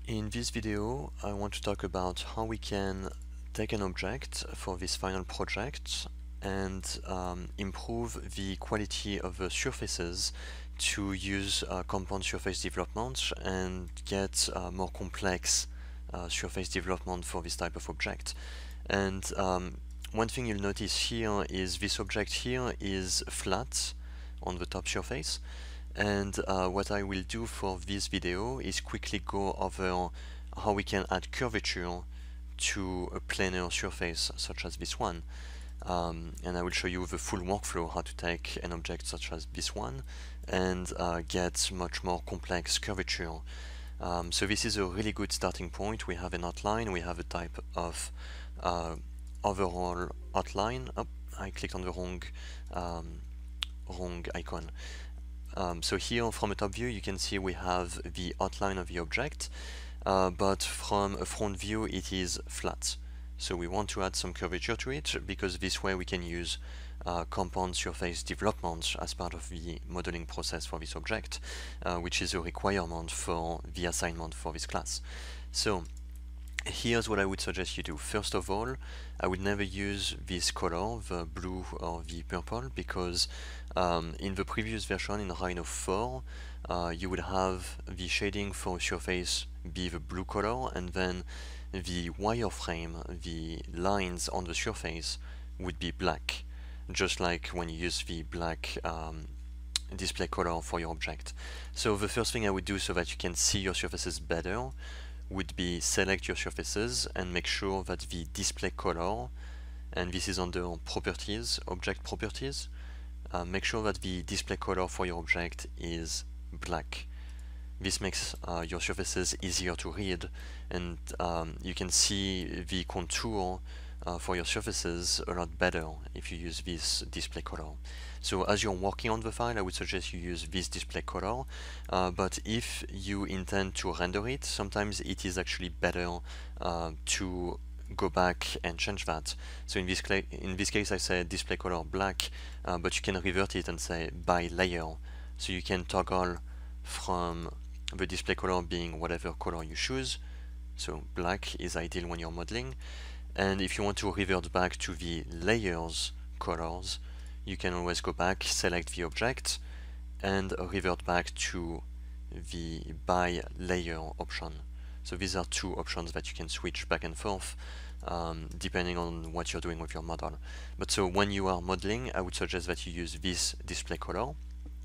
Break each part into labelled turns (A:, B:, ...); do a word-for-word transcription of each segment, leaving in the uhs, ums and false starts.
A: In this video, I want to talk about how we can take an object for this final project and um, improve the quality of the surfaces to use uh, compound surface development and get uh, more complex uh, surface development for this type of object. And um, one thing you'll notice here is this object here is flat on the top surface. And uh, what I will do for this video is quickly go over how we can add curvature to a planar surface such as this one. Um, and I will show you the full workflow how to take an object such as this one and uh, get much more complex curvature. Um, so this is a really good starting point. We have an outline, we have a type of uh, overall outline. Oh, I clicked on the wrong, um, wrong icon. Um, so here from a top view you can see we have the outline of the object, uh, but from a front view it is flat. So we want to add some curvature to it because this way we can use uh, compound surface development as part of the modeling process for this object, uh, which is a requirement for the assignment for this class. So here's what I would suggest you do. First of all, I would never use this color, the blue or the purple, because um, in the previous version, in Rhino four, uh, you would have the shading for a surface be the blue color, and then the wireframe, the lines on the surface, would be black, just like when you use the black um, display color for your object. So the first thing I would do so that you can see your surfaces better would be select your surfaces and make sure that the display color, and this is under properties, object properties, uh, make sure that the display color for your object is black. This makes uh, your surfaces easier to read, and um, you can see the contour uh, for your surfaces a lot better if you use this display color. So as you're working on the file, I would suggest you use this display color, uh, but if you intend to render it, sometimes it is actually better uh, to go back and change that. So in this, in this case I say display color black, uh, but you can revert it and say by layer. So you can toggle from the display color being whatever color you choose. So black is ideal when you're modeling. And if you want to revert back to the layers colors, you can always go back, select the object, and revert back to the by layer option. So these are two options that you can switch back and forth um, depending on what you're doing with your model. But so when you are modeling, I would suggest that you use this display color.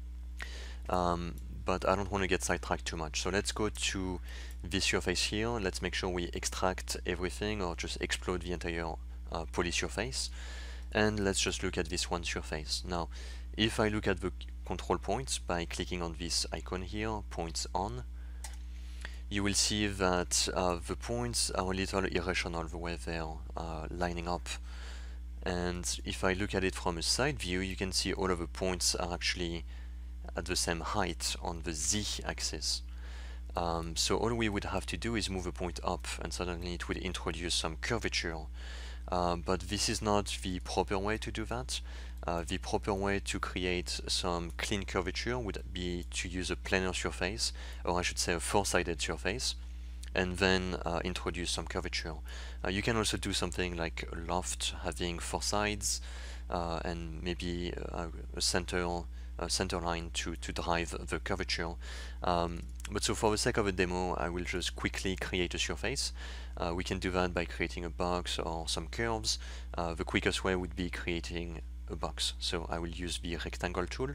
A: Um, but I don't want to get sidetracked too much. So let's go to this surface here. Let's make sure we extract everything or just explode the entire uh, poly surface. And let's just look at this one surface. Now, if I look at the control points by clicking on this icon here, points on, you will see that uh, the points are a little irrational the way they're uh, lining up. And if I look at it from a side view, you can see all of the points are actually at the same height on the z-axis. Um, so all we would have to do is move a point up, and suddenly it would introduce some curvature. Uh, but this is not the proper way to do that. Uh, the proper way to create some clean curvature would be to use a planar surface, or I should say a four-sided surface, and then uh, introduce some curvature. Uh, you can also do something like a loft having four sides uh, and maybe a, a center a center line to, to drive the curvature. Um, but so for the sake of a demo, I will just quickly create a surface. Uh, we can do that by creating a box or some curves. Uh, the quickest way would be creating a box. So I will use the rectangle tool.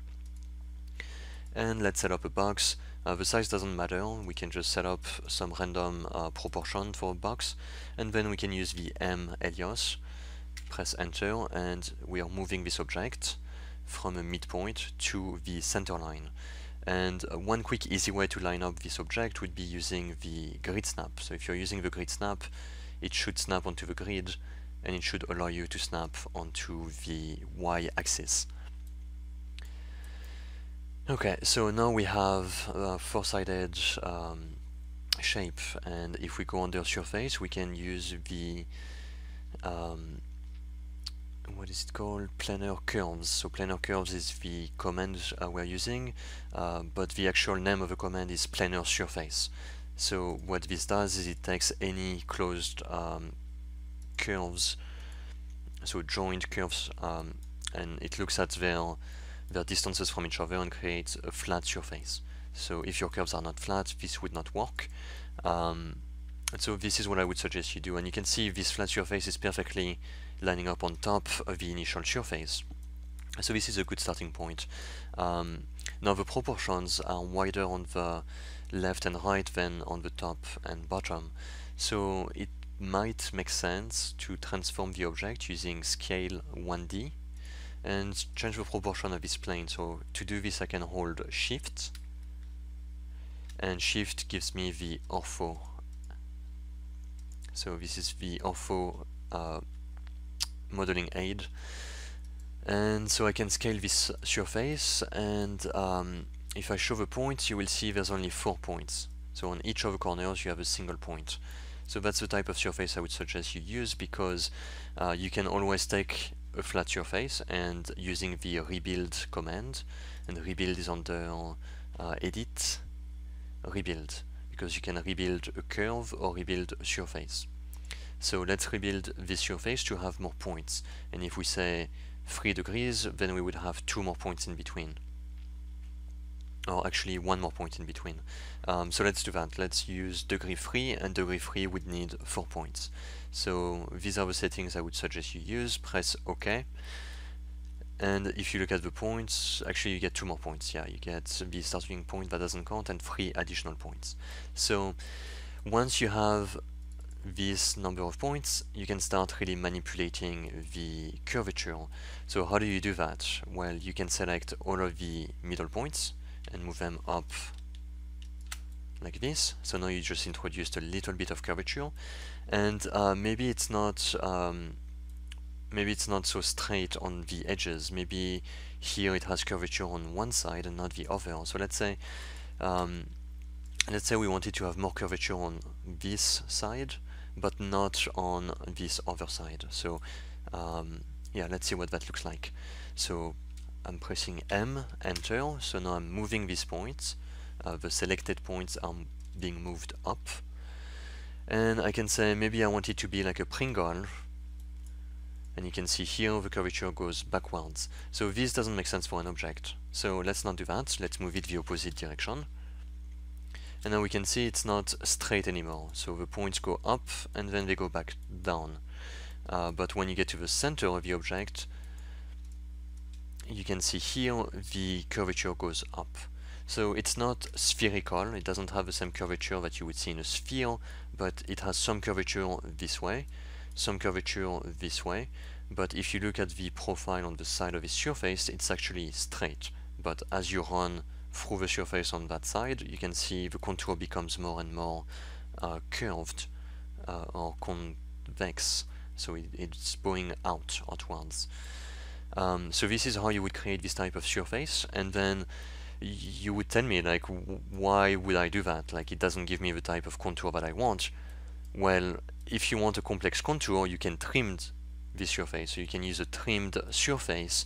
A: And let's set up a box. Uh, the size doesn't matter. We can just set up some random uh, proportion for a box. And then we can use the M alias. Press enter, and we are moving this object from a midpoint to the center line. And uh, one quick easy way to line up this object would be using the grid snap. So if you're using the grid snap, it should snap onto the grid, and it should allow you to snap onto the y-axis. Okay, so now we have a four-sided um, shape, and if we go under surface, we can use the um, what is it called? Planar curves. So planar curves is the command uh, we're using, uh, but the actual name of the command is planar surface. So what this does is it takes any closed um, curves, so joined curves, um, and it looks at their their distances from each other and creates a flat surface. So if your curves are not flat, this would not work. Um, so this is what I would suggest you do, and you can see this flat surface is perfectly lining up on top of the initial surface. So this is a good starting point. Um, now the proportions are wider on the left and right than on the top and bottom. So it might make sense to transform the object using scale one D and change the proportion of this plane. So to do this I can hold shift, and shift gives me the ortho. So this is the ortho uh, modeling aid. And so I can scale this surface, and um, if I show the points, you will see there's only four points. So on each of the corners you have a single point. So that's the type of surface I would suggest you use, because uh, you can always take a flat surface and using the rebuild command, and rebuild is under uh, edit, rebuild, because you can rebuild a curve or rebuild a surface. So let's rebuild this surface to have more points, and if we say three degrees, then we would have two more points in between, or actually one more point in between. Um, so let's do that. Let's use degree three, and degree three would need four points. So these are the settings I would suggest you use. Press OK, and if you look at the points, actually you get two more points. Yeah, you get the starting point that doesn't count and three additional points. So once you have this number of points, you can start really manipulating the curvature. So how do you do that? Well, you can select all of the middle points and move them up like this. So now you just introduced a little bit of curvature, and uh, maybe it's not um, maybe it's not so straight on the edges. Maybe here it has curvature on one side and not the other. So let's say um, let's say we wanted to have more curvature on this side, but not on this other side. So um, yeah, let's see what that looks like. So I'm pressing M, enter, so now I'm moving these points. Uh, the selected points are being moved up. And I can say maybe I want it to be like a Pringle, and you can see here the curvature goes backwards. So this doesn't make sense for an object. So let's not do that, let's move it the opposite direction. And now we can see it's not straight anymore. So the points go up and then they go back down. Uh, but when you get to the center of the object, you can see here the curvature goes up. So it's not spherical, it doesn't have the same curvature that you would see in a sphere, but it has some curvature this way, some curvature this way. But if you look at the profile on the side of its surface, it's actually straight. But as you run through the surface on that side, you can see the contour becomes more and more uh, curved uh, or convex, so it, it's going out outwards. Um, so this is how you would create this type of surface, and then you would tell me, like, why would I do that? Like, it doesn't give me the type of contour that I want. Well, if you want a complex contour, you can trim this surface, so you can use a trimmed surface.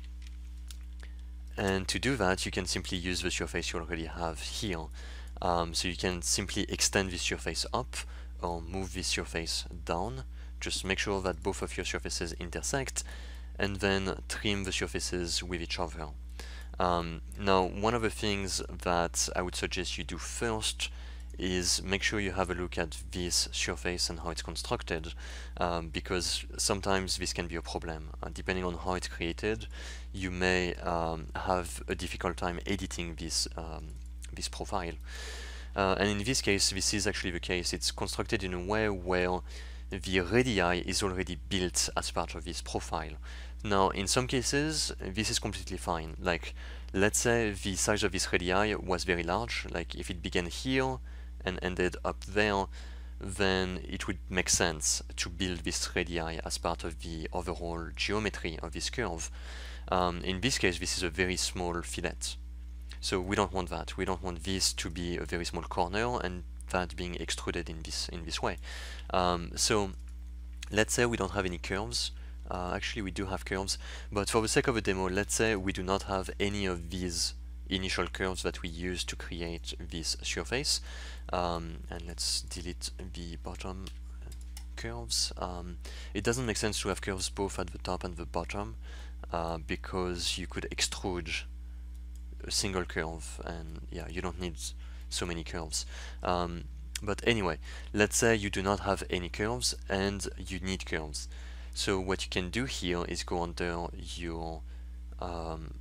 A: And to do that, you can simply use the surface you already have here. Um, so you can simply extend this surface up or move this surface down. Just make sure that both of your surfaces intersect, and then trim the surfaces with each other. Um, now, one of the things that I would suggest you do first is make sure you have a look at this surface and how it's constructed, um, because sometimes this can be a problem. Uh, depending on how it's created, you may um, have a difficult time editing this, um, this profile. Uh, and in this case, this is actually the case. It's constructed in a way where the radii is already built as part of this profile. Now, in some cases, this is completely fine. Like, let's say the size of this radii was very large, like if it began here and ended up there, then it would make sense to build this radii as part of the overall geometry of this curve. Um, in this case, this is a very small fillet. So we don't want that. We don't want this to be a very small corner and that being extruded in this in this way. Um, so let's say we don't have any curves. Uh, actually, we do have curves, but for the sake of a demo, let's say we do not have any of these initial curves that we use to create this surface. Um, and let's delete the bottom curves. Um, it doesn't make sense to have curves both at the top and the bottom uh, because you could extrude a single curve, and yeah, you don't need so many curves. Um, but anyway, let's say you do not have any curves and you need curves. So what you can do here is go under your um,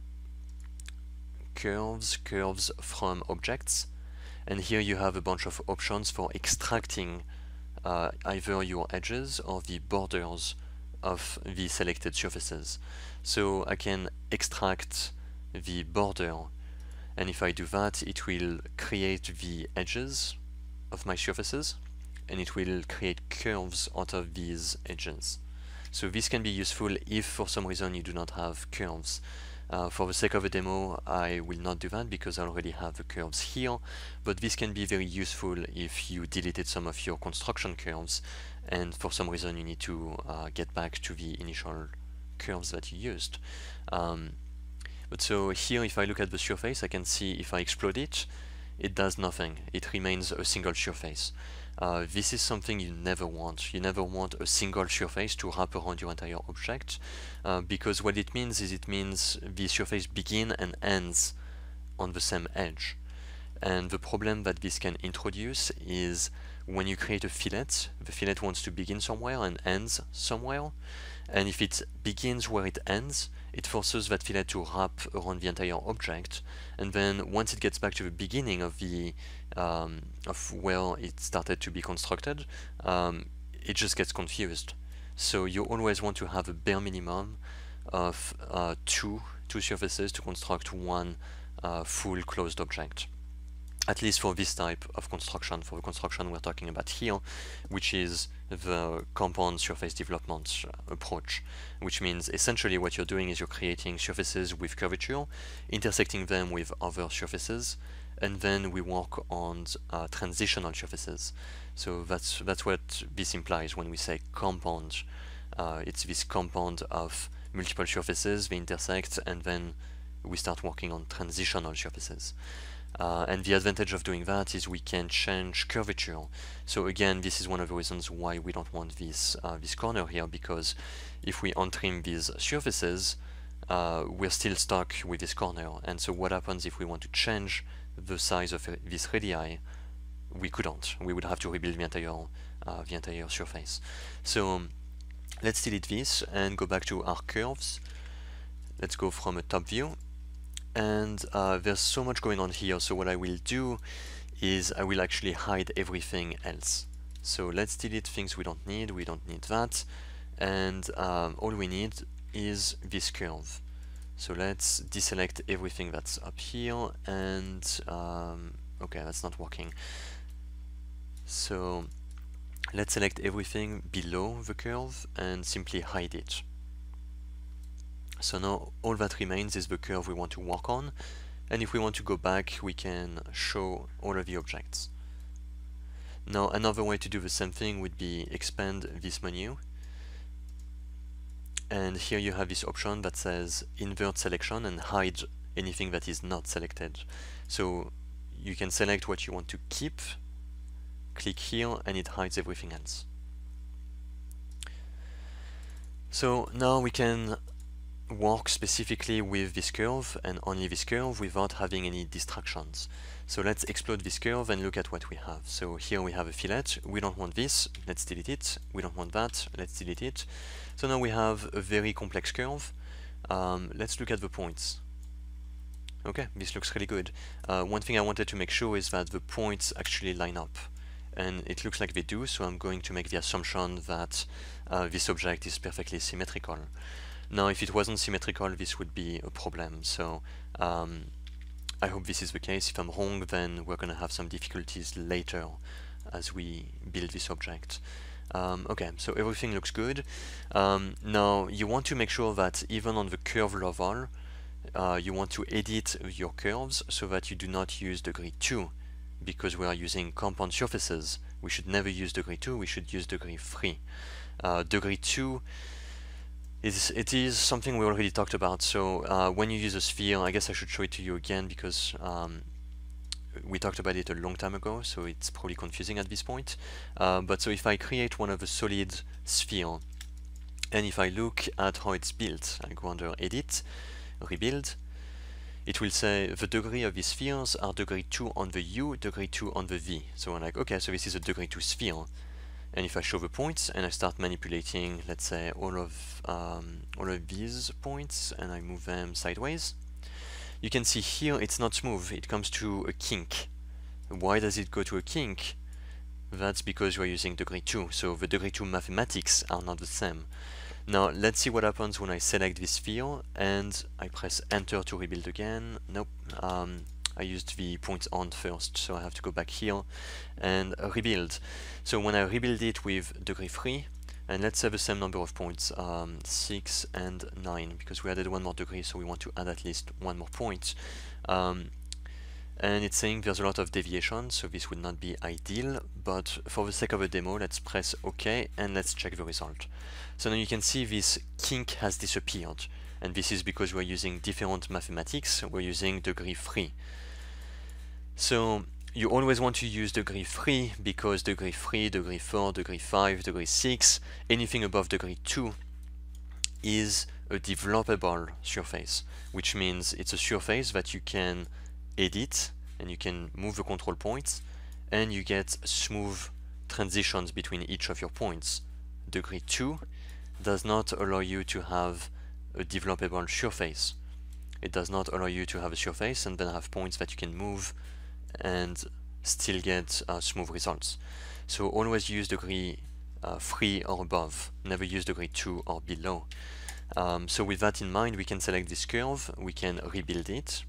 A: curves, curves from objects, and here you have a bunch of options for extracting uh, either your edges or the borders of the selected surfaces. So I can extract the border, and if I do that, it will create the edges of my surfaces, and it will create curves out of these edges. So this can be useful if for some reason you do not have curves. Uh, for the sake of a demo, I will not do that because I already have the curves here, but this can be very useful if you deleted some of your construction curves and for some reason you need to uh, get back to the initial curves that you used. Um, but so here, if I look at the surface, I can see if I explode it, it does nothing. It remains a single surface. Uh, this is something you never want. You never want a single surface to wrap around your entire object uh, because what it means is it means the surface begins and ends on the same edge. And the problem that this can introduce is when you create a fillet, the fillet wants to begin somewhere and ends somewhere, and if it begins where it ends, it forces that fillet to wrap around the entire object, and then once it gets back to the beginning of the um, of where it started to be constructed, um, it just gets confused. So you always want to have a bare minimum of uh, two two surfaces to construct one uh, full closed object. At least for this type of construction, for the construction we're talking about here, which is the compound surface development approach, which means essentially what you're doing is you're creating surfaces with curvature, intersecting them with other surfaces, and then we work on uh, transitional surfaces. So that's that's what this implies when we say compound. Uh, it's this compound of multiple surfaces, they intersect, and then we start working on transitional surfaces. Uh, and the advantage of doing that is we can change curvature. So again, this is one of the reasons why we don't want this uh, this corner here, because if we untrim these surfaces, uh, we're still stuck with this corner. And so what happens if we want to change the size of this radii? We couldn't. We would have to rebuild the entire uh, the entire surface. So let's delete this and go back to our curves. Let's go from a top view. And uh, there's so much going on here, so what I will do is I will actually hide everything else. So let's delete things we don't need, we don't need that, and um, all we need is this curve. So let's deselect everything that's up here, and um, okay, that's not working. So let's select everything below the curve and simply hide it. So now all that remains is the curve we want to work on, and if we want to go back, we can show all of the objects. Now another way to do the same thing would be expand this menu, and here you have this option that says invert selection and hide anything that is not selected. So you can select what you want to keep, click here, and it hides everything else. So now we can work specifically with this curve and only this curve without having any distractions. So let's explode this curve and look at what we have. So here we have a fillet. We don't want this, let's delete it. We don't want that, let's delete it. So now we have a very complex curve. Um, let's look at the points. Okay, this looks really good. Uh, one thing I wanted to make sure is that the points actually line up, and it looks like they do, so I'm going to make the assumption that uh, this object is perfectly symmetrical. Now, if it wasn't symmetrical, this would be a problem. So um, I hope this is the case. If I'm wrong, then we're going to have some difficulties later as we build this object. Um, okay, so everything looks good. Um, now, you want to make sure that even on the curve level, uh, you want to edit your curves so that you do not use degree two, because we are using compound surfaces. We should never use degree two, we should use degree three. Uh, degree two It's, it is something we already talked about. So uh, when you use a sphere, I guess I should show it to you again because um, we talked about it a long time ago, so it's probably confusing at this point. Uh, but so if I create one of a solid sphere, and if I look at how it's built, I go under Edit, Rebuild, it will say the degree of these spheres are degree two on the U, degree two on the V. So I'm like, okay, so this is a degree two sphere. And if I show the points and I start manipulating, let's say, all of um, all of these points, and I move them sideways, you can see here it's not smooth. It comes to a kink. Why does it go to a kink? That's because we're using degree two, so the degree two mathematics are not the same. Now let's see what happens when I select this sphere and I press enter to rebuild again. Nope. Um, I used the point on first, so I have to go back here and rebuild. So when I rebuild it with degree three, and let's have the same number of points, um, six and nine, because we added one more degree, so we want to add at least one more point. Um, and it's saying there's a lot of deviation, so this would not be ideal, but for the sake of a demo, let's press OK and let's check the result. So now you can see this kink has disappeared, and this is because we're using different mathematics. We're using degree three. So you always want to use degree three because degree three, degree four, degree five, degree six, anything above degree two is a developable surface, which means it's a surface that you can edit and you can move the control points and you get smooth transitions between each of your points. Degree two does not allow you to have a developable surface. It does not allow you to have a surface and then have points that you can move and still get uh, smooth results. So always use degree uh, three or above, never use degree two or below. Um, so with that in mind, we can select this curve, we can rebuild it,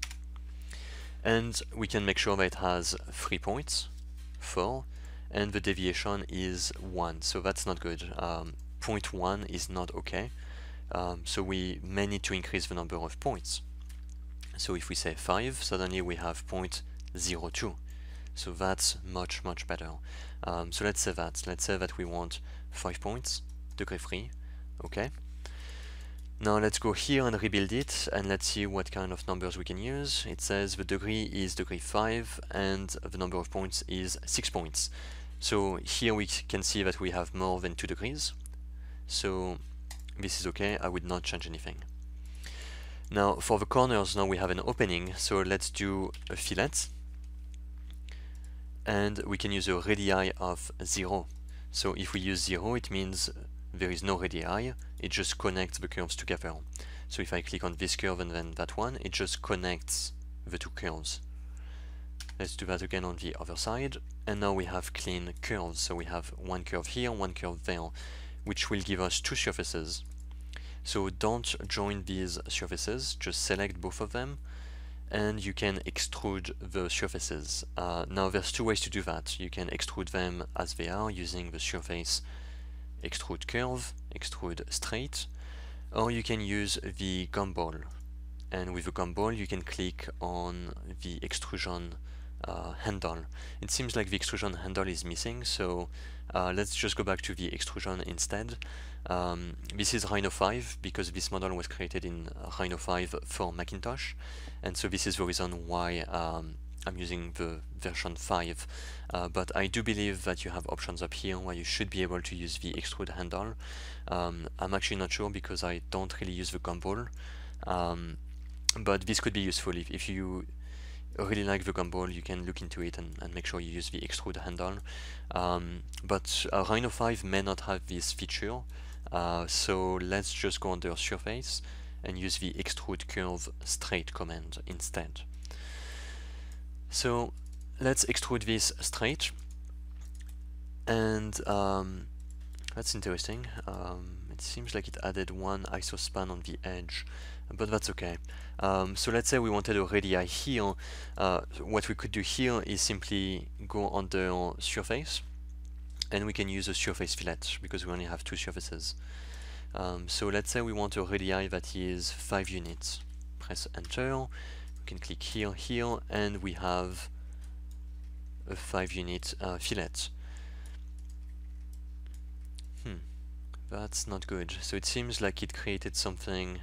A: and we can make sure that it has three points, four, and the deviation is one, so that's not good. Um, point one is not okay, um, so we may need to increase the number of points. So if we say five, suddenly we have point zero two. So that's much, much better. Um, so let's say that. Let's say that we want five points, degree three. Okay. Now let's go here and rebuild it, and let's see what kind of numbers we can use. It says the degree is degree five, and the number of points is six points. So here we can see that we have more than two degrees. So this is okay. I would not change anything. Now for the corners, now we have an opening, so let's do a fillet. And we can use a radii of zero. So if we use zero, it means there is no radii, it just connects the curves together. So if I click on this curve and then that one, it just connects the two curves. Let's do that again on the other side, and now we have clean curves. So we have one curve here, one curve there, which will give us two surfaces. So don't join these surfaces, just select both of them, and you can extrude the surfaces. Uh, now there's two ways to do that. You can extrude them as they are using the surface extrude curve, extrude straight, or you can use the gumball. And with the gumball you can click on the extrusion uh, handle. It seems like the extrusion handle is missing, so uh, let's just go back to the extrusion instead. Um, this is Rhino five because this model was created in Rhino five for Macintosh, and so this is the reason why um, I'm using the version five, uh, but I do believe that you have options up here where you should be able to use the extrude handle. Um, I'm actually not sure because I don't really use the gumball, um, but this could be useful. If, if you really like the gumball, you can look into it and, and make sure you use the extrude handle. Um, but uh, Rhino five may not have this feature, uh, so let's just go under surface and use the extrude curve straight command instead. So let's extrude this straight, and um, that's interesting. Um, it seems like it added one isospan on the edge, but that's okay. Um, so let's say we wanted a radii here. Uh, what we could do here is simply go under surface, and we can use a surface fillet because we only have two surfaces. Um, so let's say we want a radii that is five units. Press enter. We can click here, here, and we have a five unit uh, fillet. Hmm. That's not good. So it seems like it created something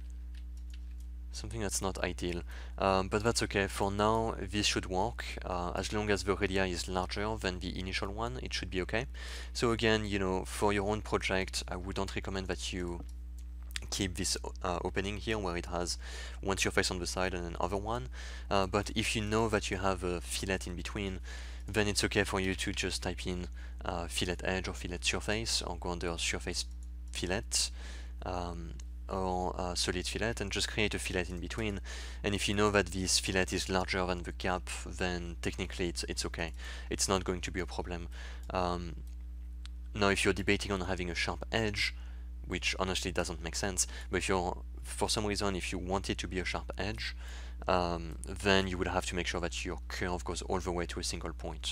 A: something that's not ideal, um, but that's okay. For now, this should work. Uh, as long as the radii is larger than the initial one, it should be okay. So again, you know, for your own project, I wouldn't recommend that you keep this uh, opening here where it has one surface on the side and another one, uh, but if you know that you have a fillet in between, then it's okay for you to just type in uh, fillet edge or fillet surface, or go under surface fillet, um, or uh, solid fillet, and just create a fillet in between. And if you know that this fillet is larger than the gap, then technically it's, it's okay. It's not going to be a problem. Um, now if you're debating on having a sharp edge, which honestly doesn't make sense, but if you're, for some reason, if you want it to be a sharp edge, um, then you would have to make sure that your curve goes all the way to a single point.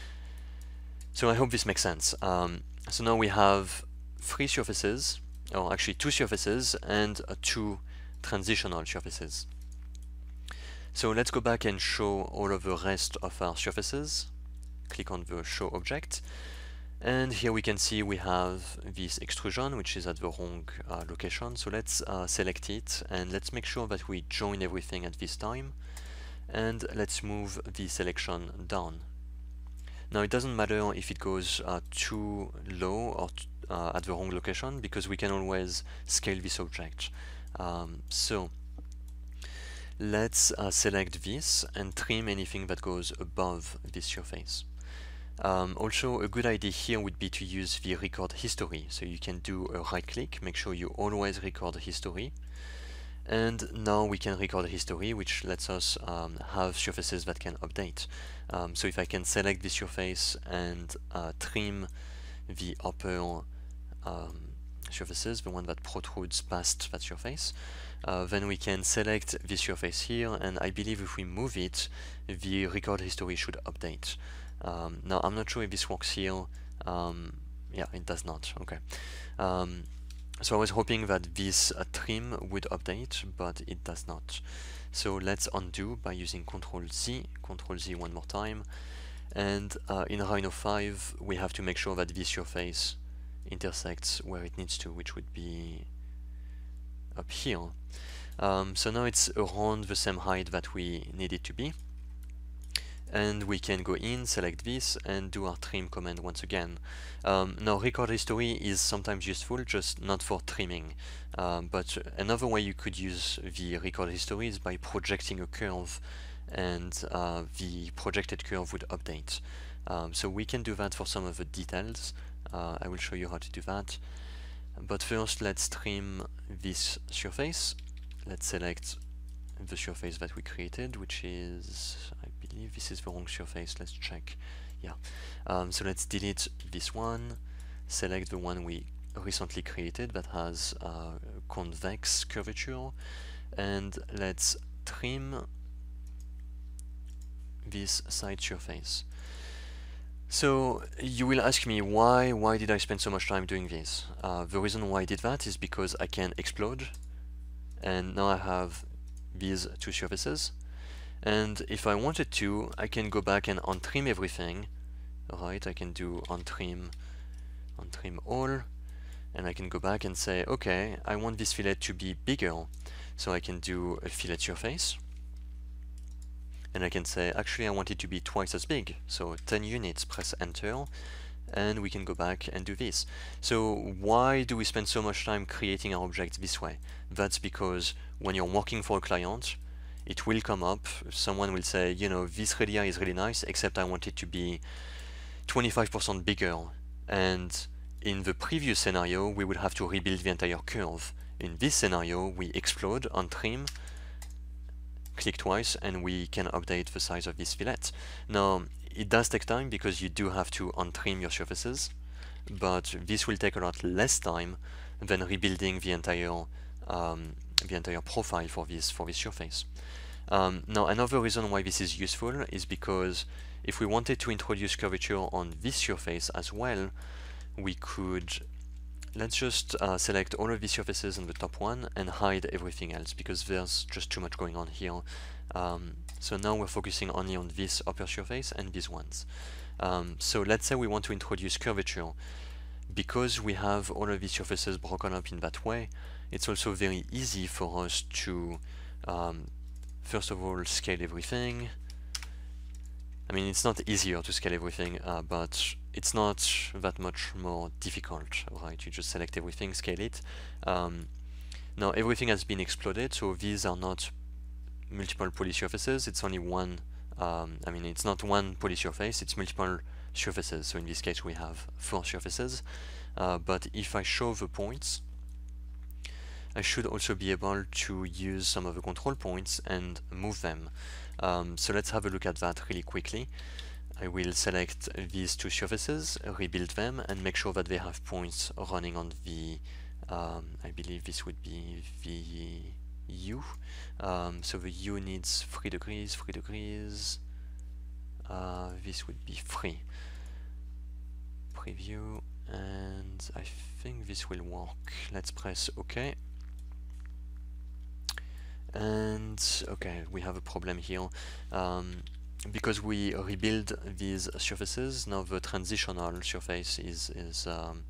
A: So I hope this makes sense. Um, so now we have three surfaces, or actually two surfaces, and uh, two transitional surfaces. So let's go back and show all of the rest of our surfaces. Click on the show object. And here we can see we have this extrusion, which is at the wrong uh, location. So let's uh, select it, and let's make sure that we join everything at this time. And let's move the selection down. Now it doesn't matter if it goes uh, too low or uh, at the wrong location, because we can always scale this object. Um, so let's uh, select this and trim anything that goes above this surface. Um, also, a good idea here would be to use the record history. So you can do a right click, make sure you always record history. And now we can record history, which lets us um, have surfaces that can update. Um, so if I can select this surface and uh, trim the upper um, surfaces, the one that protrudes past that surface, uh, then we can select this surface here, and I believe if we move it, the record history should update. Um, now I'm not sure if this works here. Um, yeah, it does not. Okay. Um, so I was hoping that this uh, trim would update, but it does not. So let's undo by using control Z, control Z one more time. And uh, in Rhino five, we have to make sure that this surface intersects where it needs to, which would be up here. Um, so now it's around the same height that we need it to be. And we can go in, select this, and do our trim command once again. Um, now record history is sometimes useful, just not for trimming. Um, but another way you could use the record history is by projecting a curve, and uh, the projected curve would update. Um, so we can do that for some of the details. Uh, I will show you how to do that. But first let's trim this surface. Let's select the surface that we created, which is, I believe this is the wrong surface. Let's check. Yeah. Um, so let's delete this one, select the one we recently created that has uh, convex curvature, and let's trim this side surface. So you will ask me why why did I spend so much time doing this? Uh, the reason why I did that is because I can explode, and now I have these two surfaces, and if I wanted to, I can go back and untrim everything. Right, I can do untrim untrim all, and I can go back and say, okay, I want this fillet to be bigger, so I can do a fillet surface, and I can say, actually I want it to be twice as big, so ten units, press enter, and we can go back and do this. So why do we spend so much time creating our objects this way? That's because when you're working for a client, it will come up, someone will say, you know, this radii is really nice, except I want it to be twenty-five percent bigger. And in the previous scenario, we would have to rebuild the entire curve. In this scenario, we explode, untrim, click twice, and we can update the size of this fillet. Now, it does take time because you do have to untrim your surfaces, but this will take a lot less time than rebuilding the entire um, the entire profile for this for this surface. Um, now, another reason why this is useful is because if we wanted to introduce curvature on this surface as well, we could, let's just uh, select all of these surfaces on the top one and hide everything else, because there's just too much going on here. Um, so now we're focusing only on this upper surface and these ones. Um, so let's say we want to introduce curvature. because we have all of these surfaces broken up in that way, it's also very easy for us to um, first of all scale everything. I mean, it's not easier to scale everything, uh, but it's not that much more difficult, right? You just select everything, scale it. Um, now everything has been exploded, so these are not multiple poly surfaces, it's only one, um, I mean, it's not one poly surface, it's multiple surfaces. So in this case we have four surfaces, uh, but if I show the points, I should also be able to use some of the control points and move them. Um, so let's have a look at that really quickly. I will select these two surfaces, rebuild them, and make sure that they have points running on the, um, I believe this would be the U. Um, so the U needs three degrees, three degrees. Uh, this would be three. Preview, and I think this will work. Let's press OK. And okay, we have a problem here. Um, because we rebuild these surfaces, now the transitional surface is, is um,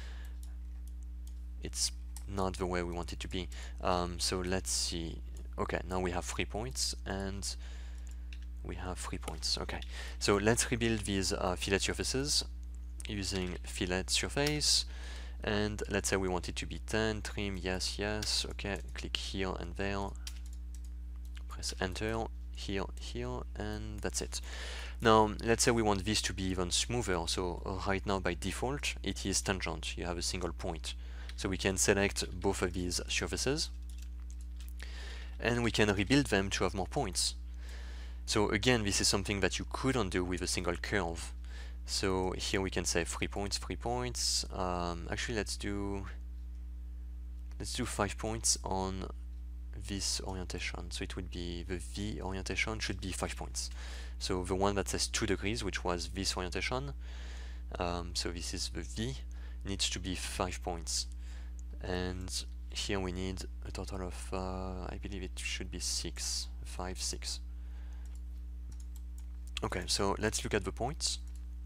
A: it's not the way we want it to be. Um, so let's see. Okay, now we have three points, and we have three points. Okay, so let's rebuild these uh, fillet surfaces using fillet surface, and let's say we want it to be ten, trim, yes, yes. Okay, click here and there, press enter, here, here, and that's it. Now let's say we want this to be even smoother, so uh, right now by default it is tangent, you have a single point. So we can select both of these surfaces and we can rebuild them to have more points. So again, this is something that you could undo with a single curve. So here we can say three points, three points. Um, actually, let's do let's do five points on this orientation. So it would be the V orientation should be five points. So the one that says two degrees, which was this orientation, um, so this is the V, needs to be five points. And here we need a total of, uh, I believe it should be six, five, six. Okay, so let's look at the points.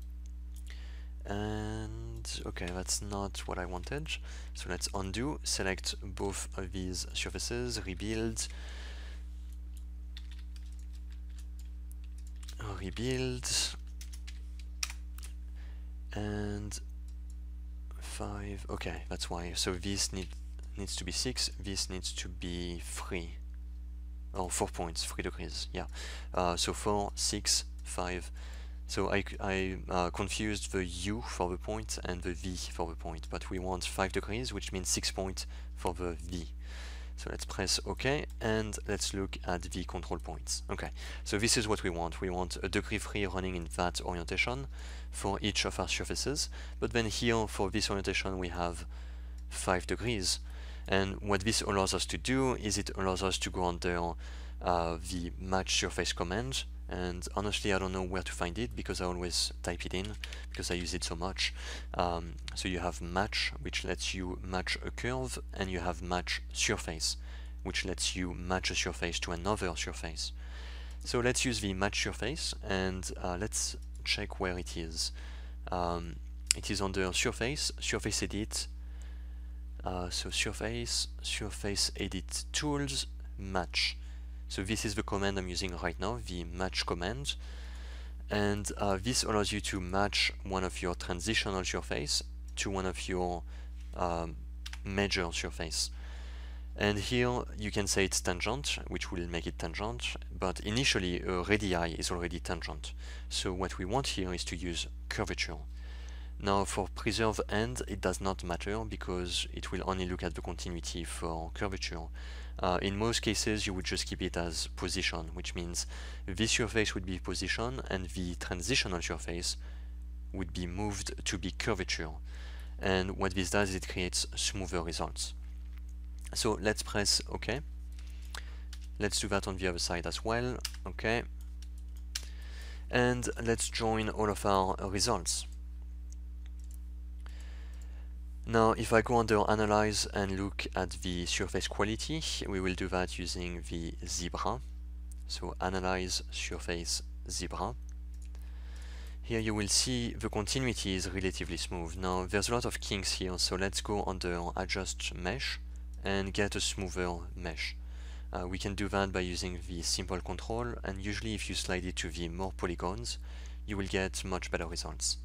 A: And okay, that's not what I wanted. So let's undo, select both of these surfaces, rebuild, rebuild, and five. Okay, that's why. So this need, needs to be six, this needs to be three. Oh, four points, three degrees, yeah. Uh, so four, six, five. So I, I uh, confused the U for the point and the V for the point, but we want five degrees, which means six points for the V. So let's press OK, and let's look at the control points. Okay, so this is what we want. We want a degree free running in that orientation for each of our surfaces, but then here for this orientation we have five degrees. And what this allows us to do is it allows us to go under uh, the match surface command. And honestly, I don't know where to find it because I always type it in because I use it so much. Um, so you have match, which lets you match a curve, and you have match surface, which lets you match a surface to another surface. So let's use the match surface, and uh, let's check where it is. Um, it is under surface, surface edit, uh, so surface, surface edit tools, match. So this is the command I'm using right now, the match command, and uh, this allows you to match one of your transitional surface to one of your um, major surface. And here you can say it's tangent, which will make it tangent, but initially a radii is already tangent. So what we want here is to use curvature. Now for preserve end, it does not matter because it will only look at the continuity for curvature. Uh, in most cases you would just keep it as position, which means this surface would be position and the transitional surface would be moved to be curvature. And what this does is it creates smoother results. So let's press OK. Let's do that on the other side as well. OK. And let's join all of our results. Now if I go under Analyze and look at the surface quality, we will do that using the zebra. So Analyze Surface Zebra. here you will see the continuity is relatively smooth. Now there's a lot of kinks here, so let's go under adjust mesh and get a smoother mesh. Uh, we can do that by using the simple control, and usually if you slide it to the more polygons, you will get much better results.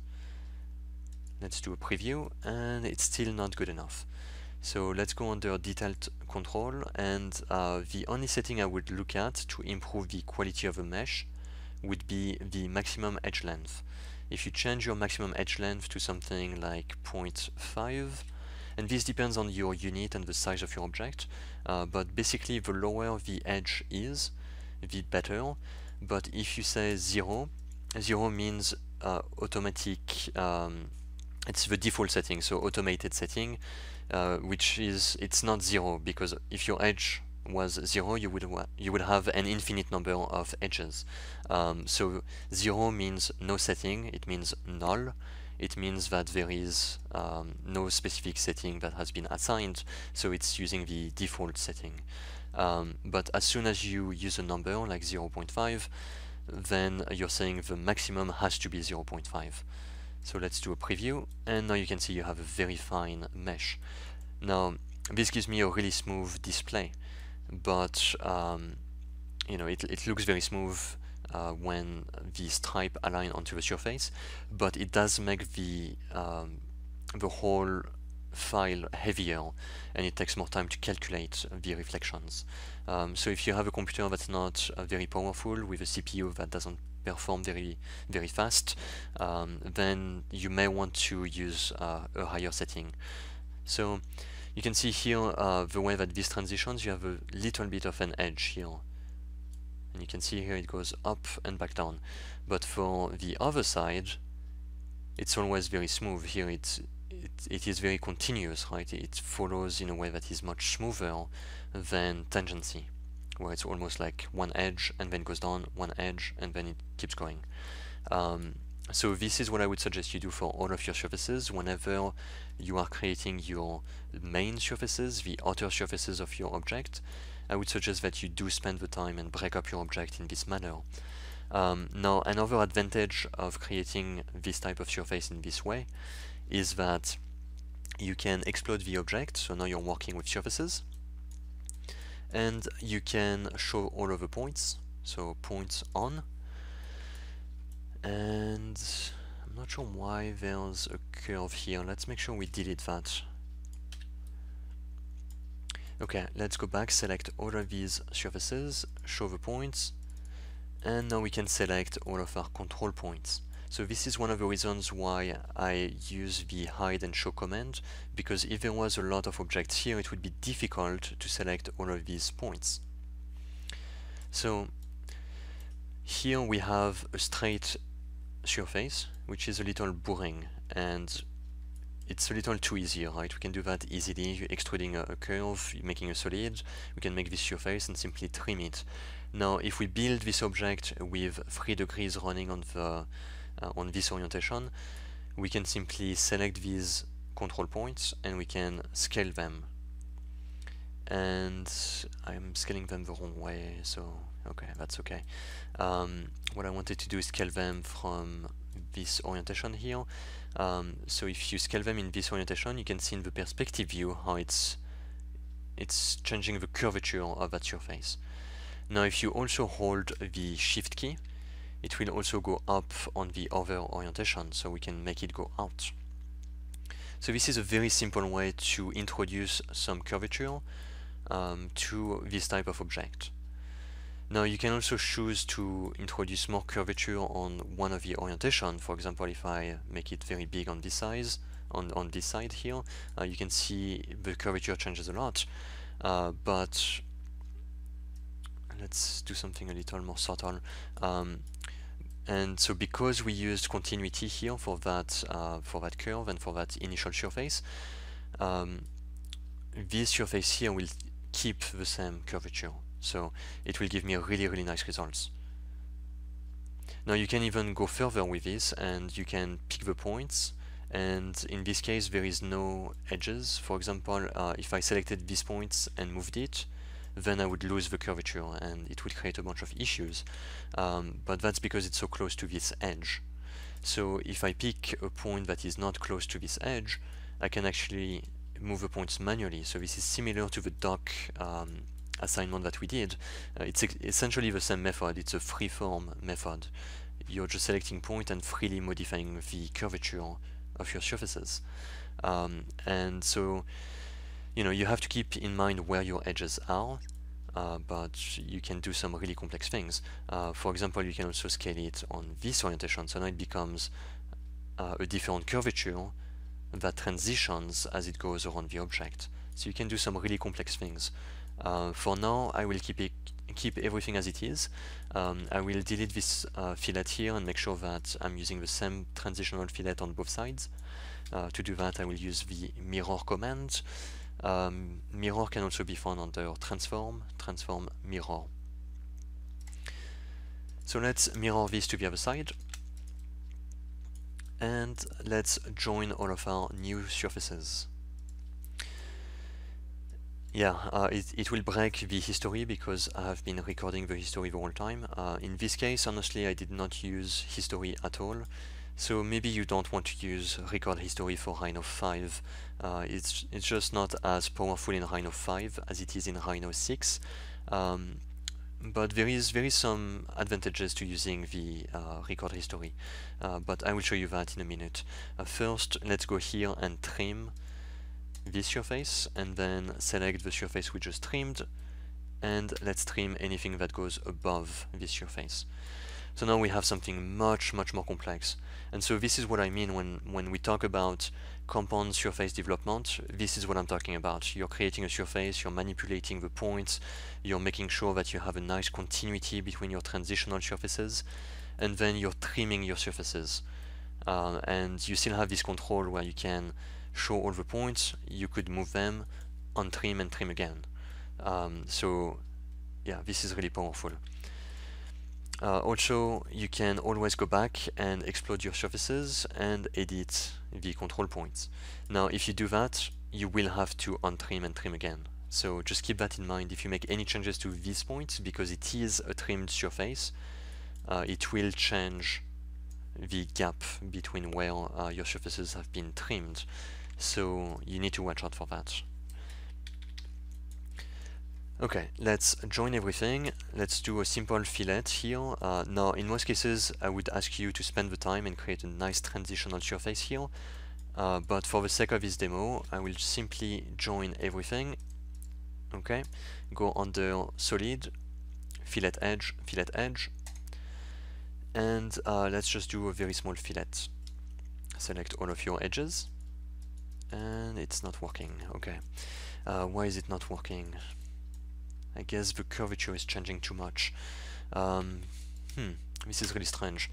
A: Let's do a preview, and it's still not good enough. So let's go under detailed control, and uh, the only setting I would look at to improve the quality of a mesh would be the maximum edge length. If you change your maximum edge length to something like zero point five, and this depends on your unit and the size of your object, uh, but basically the lower the edge is, the better. But if you say zero, zero means uh, automatic, um, it's the default setting, so automated setting, uh, which is, it's not zero, because if your edge was zero, you would you would have an infinite number of edges. Um, so zero means no setting, it means null. It means that there is um, no specific setting that has been assigned, so it's using the default setting. Um, but as soon as you use a number like zero point five, then you're saying the maximum has to be zero point five. So let's do a preview, and now you can see you have a very fine mesh. Now this gives me a really smooth display, but um, you know, it, it looks very smooth uh, when the stripe align onto the surface, but it does make the um, the whole file heavier, and it takes more time to calculate the reflections. Um, so if you have a computer that's not uh, very powerful, with a C P U that doesn't perform very very fast, um, then you may want to use uh, a higher setting. So you can see here uh, the way that this transitions, you have a little bit of an edge here, and you can see here it goes up and back down. But for the other side, it's always very smooth. Here it's it, it is very continuous, right? It follows in a way that is much smoother than tangency, where it's almost like one edge and then goes down, one edge and then it keeps going. Um, so this is what I would suggest you do for all of your surfaces. Whenever you are creating your main surfaces, the outer surfaces of your object, I would suggest that you do spend the time and break up your object in this manner. Um, now, another advantage of creating this type of surface in this way is that you can explode the object, so now you're working with surfaces, and you can show all of the points, so points on, and I'm not sure why there's a curve here. Let's make sure we delete that. Okay, let's go back, select all of these surfaces, show the points, and now we can select all of our control points. So this is one of the reasons why I use the hide and show command, because if there was a lot of objects here, it would be difficult to select all of these points. So here we have a straight surface, which is a little boring, and it's a little too easy, right? We can do that easily. You're extruding a, a curve, you're making a solid, we can make this surface and simply trim it. Now, if we build this object with three degrees running on the uh, on this orientation, we can simply select these control points and we can scale them. And I'm scaling them the wrong way, so okay, that's okay. Um, what I wanted to do is scale them from this orientation here. Um, so if you scale them in this orientation, you can see in the perspective view how it's it's changing the curvature of that surface. Now if you also hold the shift key, it will also go up on the other orientation, so we can make it go out. So this is a very simple way to introduce some curvature um, to this type of object. Now you can also choose to introduce more curvature on one of the orientation. For example, if I make it very big on this size, on, on this side here, uh, you can see the curvature changes a lot. Uh, but let's do something a little more subtle. Um, and so because we used continuity here for that uh, for that curve and for that initial surface, um, this surface here will keep the same curvature. So it will give me a really, really nice results. Now you can even go further with this, and you can pick the points, and in this case there is no edges. For example, uh, if I selected these points and moved it, then I would lose the curvature and it would create a bunch of issues. Um, but that's because it's so close to this edge. So if I pick a point that is not close to this edge, I can actually move the points manually. So this is similar to the dock um, assignment that we did. Uh, it's essentially the same method. It's a free-form method. You're just selecting point and freely modifying the curvature of your surfaces. Um, and so, you know, you have to keep in mind where your edges are, uh, but you can do some really complex things. Uh, for example, you can also scale it on this orientation, so now it becomes uh, a different curvature that transitions as it goes around the object. So you can do some really complex things. Uh, for now, I will keep it, keep everything as it is. Um, I will delete this uh, fillet here and make sure that I'm using the same transitional fillet on both sides. Uh, to do that, I will use the mirror command. Um, mirror can also be found under transform, transform mirror. So let's mirror this to the other side. And let's join all of our new surfaces. Yeah, uh, it, it will break the history because I have been recording the history the whole time. Uh, in this case, honestly, I did not use history at all. So maybe you don't want to use record history for Rhino five. Uh, it's, it's just not as powerful in Rhino five as it is in Rhino six. Um, but there is, there is some advantages to using the uh, record history. Uh, but I will show you that in a minute. Uh, first, let's go here and trim this surface, and then select the surface we just trimmed, and let's trim anything that goes above this surface. So now we have something much, much more complex. And so this is what I mean when, when we talk about compound surface development. This is what I'm talking about. You're creating a surface, you're manipulating the points, you're making sure that you have a nice continuity between your transitional surfaces, and then you're trimming your surfaces. Uh, and you still have this control where you can show all the points, you could move them, untrim and trim again. Um, so yeah, this is really powerful. Uh, also, you can always go back and explode your surfaces and edit the control points. Now, if you do that, you will have to untrim and trim again. So just keep that in mind. If you make any changes to this point, because it is a trimmed surface, uh, it will change the gap between where uh, your surfaces have been trimmed. So you need to watch out for that. Okay, let's join everything. Let's do a simple fillet here. Uh, now, in most cases, I would ask you to spend the time and create a nice transitional surface here. Uh, but for the sake of this demo, I will simply join everything. Okay, go under solid, fillet edge, fillet edge, and uh, let's just do a very small fillet. Select all of your edges, and it's not working. Okay, uh, why is it not working? I guess the curvature is changing too much. Um, hmm, this is really strange.